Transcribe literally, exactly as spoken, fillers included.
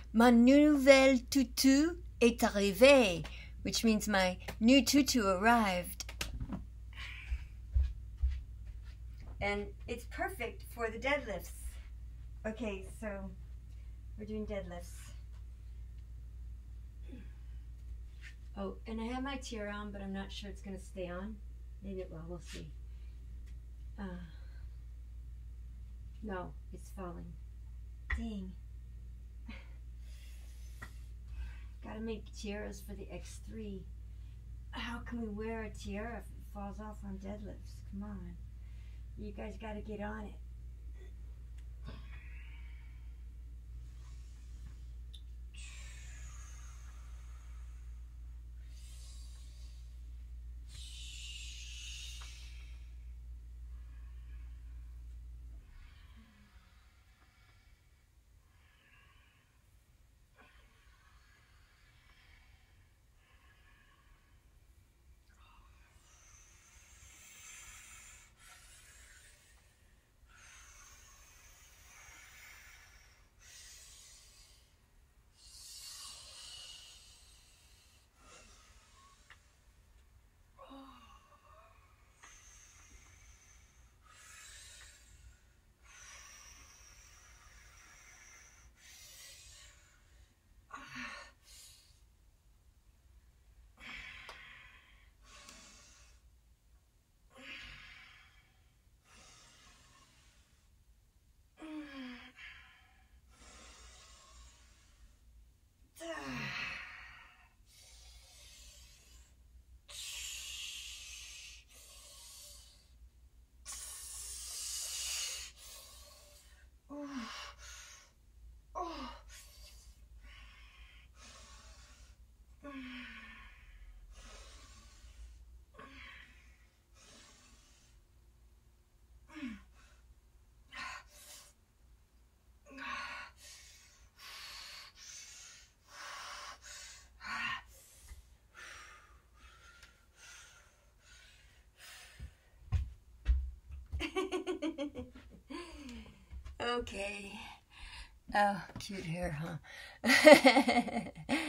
Ma nouvelle tutu est arrivée, which means my new tutu arrived. And it's perfect for the deadlifts. Okay, so we're doing deadlifts. Oh, and I have my tiara on, but I'm not sure it's going to stay on. Maybe it will. We'll see. Uh, no, it's falling. Dang. Gotta make tiaras for the X three. How can we wear a tiara if it falls off on deadlifts? Come on. You guys gotta get on it. Okay. Oh, cute hair, huh?